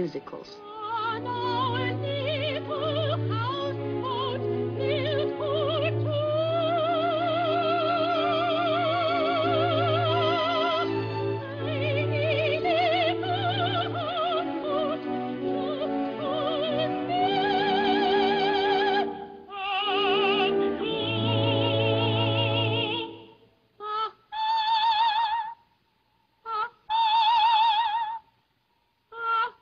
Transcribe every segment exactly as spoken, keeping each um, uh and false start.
musicals. On our little houseboat, built for two, tiny little houseboat, just for me and you. Ah, ah, ah,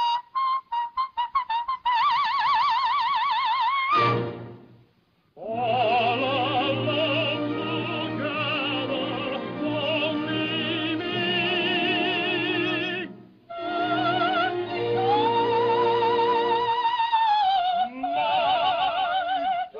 all alone together, only me and you, my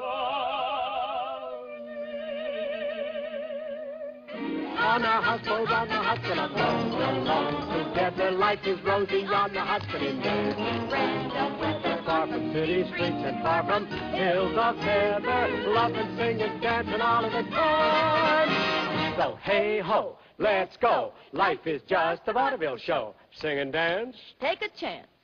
darling. On a houseboat on the Hudson, alone, together life is rosy on the Hudson in there. Far from city streets and far from hills of heather, loving, singing, dancing all of the time. So hey ho, let's go. Life is just a vaudeville show. Sing and dance. Take a chance.